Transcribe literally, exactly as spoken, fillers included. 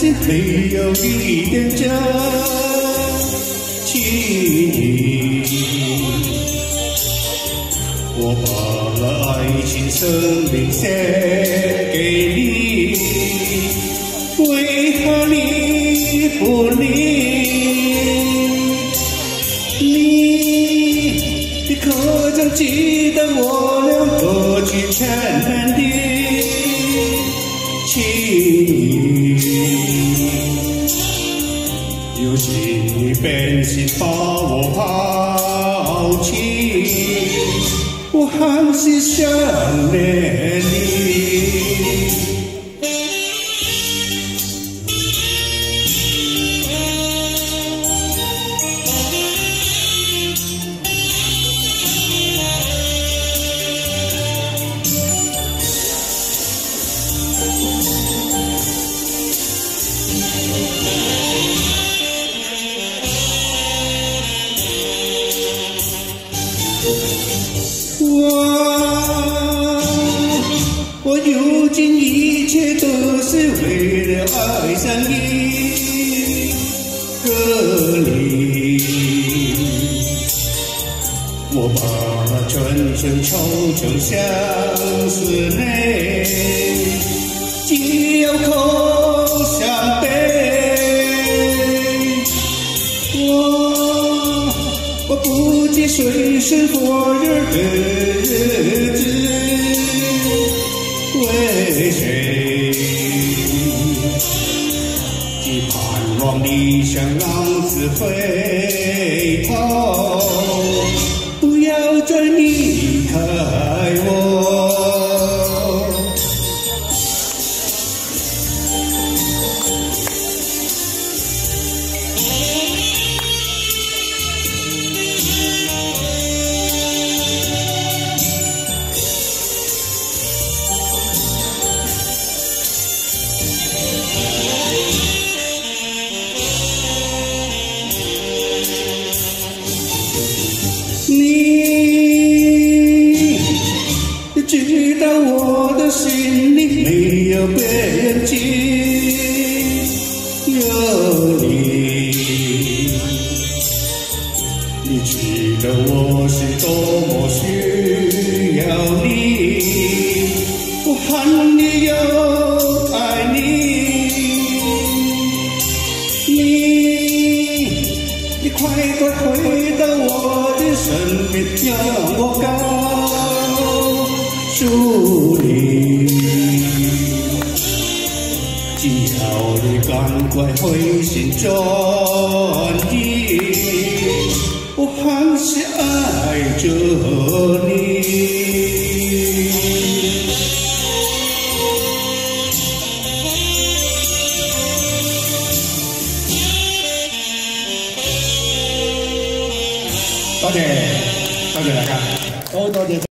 心没有一点真情。我把了爱情生命献给你，为何你不理？你可曾记得我俩过去缠绵的情谊？如今你变心把我抛弃，我还是想念你。我我如今一切都是为了爱上一个你，我把春春秋秋相思泪，既有口相悲。我我不计水深火热的日子，为谁？既盼望理想浪子回头，不要再离开我。你知道我的心里没有别人，只有你。你知道我是多么需要你，我恨你又爱你。你你快快回到我的身边，让我告诉你，只要你赶快回心转意，我还是爱着你。多謝，多謝大家，好多謝。